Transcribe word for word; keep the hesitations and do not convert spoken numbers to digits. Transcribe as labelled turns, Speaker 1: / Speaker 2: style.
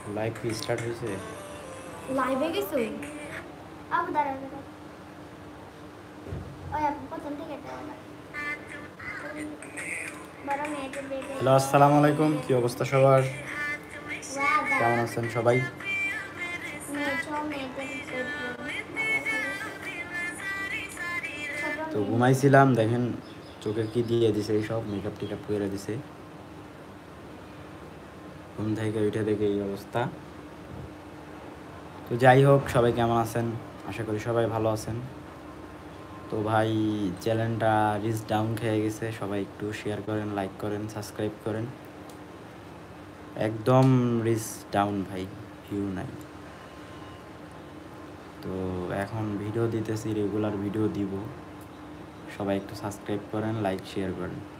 Speaker 1: Live কি start হয়েছে?
Speaker 2: লাইভে গেছো? আবু দাঁড়া দাঁড়া ওই আপু প্রথম থেকে
Speaker 1: হ্যালো, আসসালামু আলাইকুম। কি অবস্থা সবার? কেমন আছেন সবাই? তো ঘুমাইছিলাম, দেখেন চোখে কি দিয়ে দিছে, এই সব মেকআপ টেকআপ করে দিছে। ঘুম থেকে উঠে দেখে এই অবস্থা। তো যাই হোক, সবাই কেমন আছেন? আশা করি সবাই ভালো আছেন। তো ভাই, চ্যানেলটা রিচ ডাউন খেয়ে গেছে, সবাই একটু শেয়ার করেন, লাইক করেন, সাবস্ক্রাইব করেন। একদম রিচ ডাউন ভাই, ভিউ নাই। তো এখন ভিডিও দিতেছি, রেগুলার ভিডিও দিব, সবাই একটু সাবস্ক্রাইব করেন, লাইক শেয়ার করেন।